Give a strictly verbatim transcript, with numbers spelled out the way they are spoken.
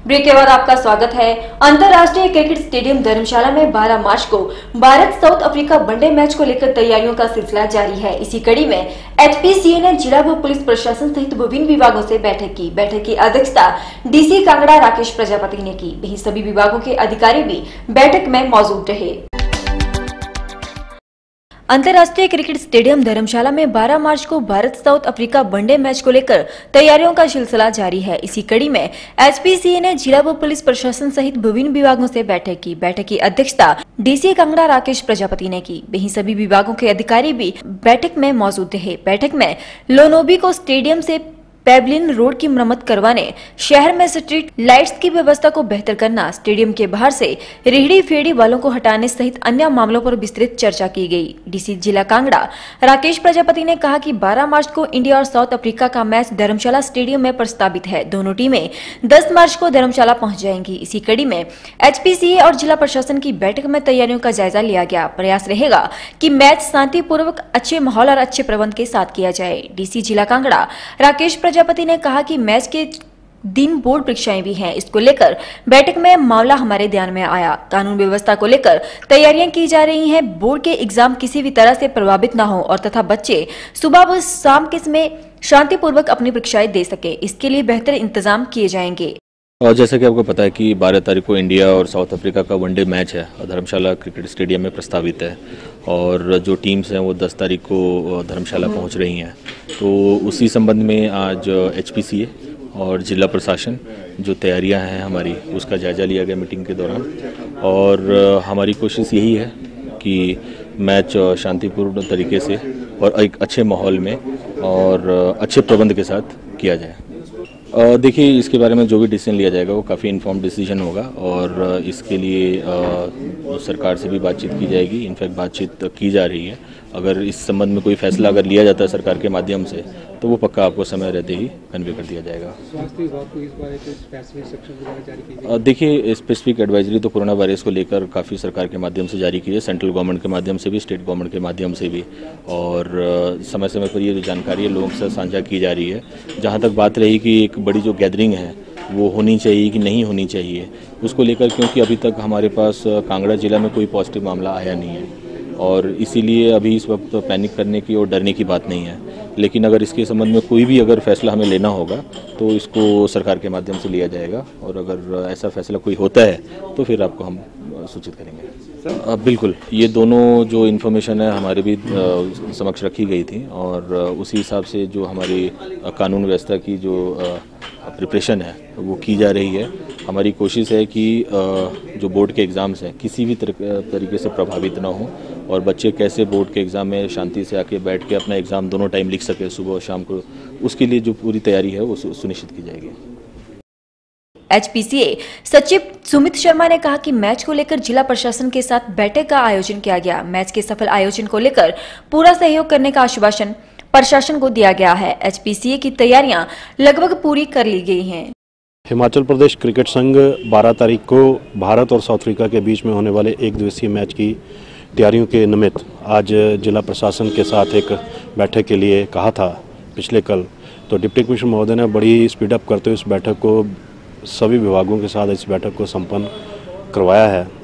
Break के बाद आपका स्वागत है। अंतर्राष्ट्रीय क्रिकेट स्टेडियम धर्मशाला में बारह मार्च को Bharat South Africa one day match को लेकर तैयारियों का सिलसिला जारी है। इसी कड़ी में एचपीसीए ने जिला व पुलिस प्रशासन सहित विभिन्न विभागों से बैठक की। बैठक की अध्यक्षता डीसी कांगड़ा राकेश प्रजापति ने की। वहीं सभी विभागों के अधिकारी भी बैठक में मौजूद रहे। अंतर्राष्ट्रीय क्रिकेट स्टेडियम धर्मशाला में बारह मार्च को Bharat South Africa one day match को लेकर तैयारियों का सिलसिला जारी है। इसी कड़ी में एचपीसीए ने जिला व पुलिस प्रशासन सहित विभिन्न विभागों से बैठक की। बैठक की अध्यक्षता डीसी कांगड़ा राकेश प्रजापति ने की। वहीं सभी विभागों के अधिकारी भी बैठक में मौजूद रहे। बैठक में लोनोबी को स्टेडियम से पेवलियन रोड की मरम्मत करवाने, शहर में स्ट्रीट लाइट्स की व्यवस्था को बेहतर करना, स्टेडियम के बाहर से रेहड़ी फेड़ी वालों को हटाने सहित अन्य मामलों पर विस्तृत चर्चा की गई। डीसी जिला कांगड़ा राकेश प्रजापति ने कहा कि बारह मार्च को इंडिया और साउथ अफ्रीका का मैच धर्मशाला स्टेडियम में प्रस्तावित है। दोनों टीमें दस मार्च को धर्मशाला पहुंच जाएंगी। इसी कड़ी में एचपीसीए और जिला प्रशासन की बैठक में तैयारियों का जायजा लिया गया। प्रयास रहेगा कि मैच शांतिपूर्वक, अच्छे माहौल और अच्छे प्रबंध के साथ किया जाए। डीसी जिला कांगड़ा राकेश प्रजापति ने कहा कि मैच के दिन बोर्ड परीक्षाएं भी हैं। इसको लेकर बैठक में मामला हमारे ध्यान में आया। कानून व्यवस्था को लेकर तैयारियां की जा रही हैं। बोर्ड के एग्जाम किसी भी तरह से प्रभावित ना हो और तथा बच्चे सुबह व शाम के समय शांतिपूर्वक अपनी परीक्षाएं दे सके, इसके लिए बेहतर इंतजाम किए जाएंगे। और जैसा कि आपको पता है कि बारह तारीख को इंडिया और साउथ अफ्रीका का वनडे मैच है, धर्मशाला क्रिकेट स्टेडियम में प्रस्तावित है और जो टीम्स हैं वो दस तारीख को धर्मशाला पहुंच रही हैं। तो उसी संबंध में आज एचपीसीए और जिला प्रशासन जो तैयारियां हैं हमारी, उसका जायजा लिया गया मीटिंग के दौरान। और हमारी कोशिश यही है कि मैच शांतिपूर्ण तरीके से और एक अच्छे माहौल में और अच्छे प्रबंध के साथ किया जाए। देखिए, इसके बारे में जो भी डिसीजन लिया जाएगा वो काफ़ी इन्फॉर्म्ड डिसीजन होगा और इसके लिए आ, सरकार से भी बातचीत की जाएगी। इनफैक्ट बातचीत की जा रही है। अगर इस संबंध में कोई फैसला अगर लिया जाता है सरकार के माध्यम से तो वो पक्का आपको समय रहते ही कन्वे कर दिया जाएगा। स्वास्थ्य विभाग को इस बारे में स्पेसिफिक सेक्शन वगैरह जारी की जाएगी? देखिए, स्पेसिफिक एडवाइजरी तो कोरोना वायरस को लेकर काफ़ी सरकार के माध्यम से जारी की है, सेंट्रल गवर्नमेंट के माध्यम से भी, स्टेट गवर्नमेंट के माध्यम से भी। और समय समय पर ये जो जानकारी है लोगों के साथ साझा की जा रही है। जहाँ तक बात रही कि एक बड़ी जो गैदरिंग है वो होनी चाहिए कि नहीं होनी चाहिए, उसको लेकर, क्योंकि अभी तक हमारे पास कांगड़ा जिला में कोई पॉजिटिव मामला आया नहीं है और इसीलिए अभी इस वक्त पैनिक करने की और डरने की बात नहीं है। लेकिन अगर इसके संबंध में कोई भी अगर फैसला हमें लेना होगा तो इसको सरकार के माध्यम से लिया जाएगा और अगर ऐसा फैसला कोई होता है तो फिर आपको हम सूचित करेंगे। बिल्कुल, ये दोनों जो इन्फॉर्मेशन है हमारे भी समक्ष रखी गई थी और उसी हिसाब से जो हमारी कानून व्यवस्था की जो प्रिपरेशन है वो की जा रही है। हमारी कोशिश है कि जो बोर्ड के एग्ज़ाम्स हैं किसी भी तरीके से प्रभावित ना हो और बच्चे कैसे बोर्ड के एग्ज़ाम में शांति से आके बैठ के अपना एग्ज़ाम दोनों टाइम लिख सके, सुबह और शाम को। उसके लिए जो पूरी तैयारी है वो सुनिश्चित की जाएगी। एचपीसीए सचिव सुमित शर्मा ने कहा कि मैच को लेकर जिला प्रशासन के साथ बैठक का आयोजन किया गया। मैच के सफल आयोजन को लेकर पूरा सहयोग करने का आश्वासन प्रशासन को दिया गया है। एचपीसीए की तैयारियां लगभग पूरी कर ली गई हैं। हिमाचल प्रदेश क्रिकेट संघ बारह तारीख को भारत और साउथ अफ्रीका के बीच में होने वाले एक दिवसीय मैच की तैयारियों के निमित्त आज जिला प्रशासन के साथ एक बैठक के लिए कहा था पिछले कल। तो डिप्टी कमिश्नर महोदय ने बड़ी स्पीड अप करते हुए इस बैठक को, सभी विभागों के साथ इस बैठक को संपन्न करवाया है।